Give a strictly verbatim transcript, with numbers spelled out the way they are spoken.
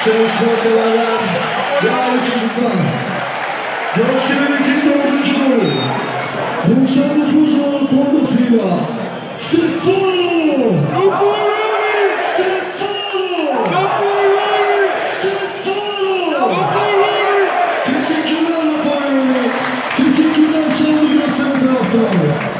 Sayın spor severler, değerli çocuklar, gösterimizin dördüncü golü, doksan dokuz numaralı formasıyla Stefano! Stefano! Stefano! Teşekkürler Rafael! Teşekkürler Çağlı Gösteri taraftarı!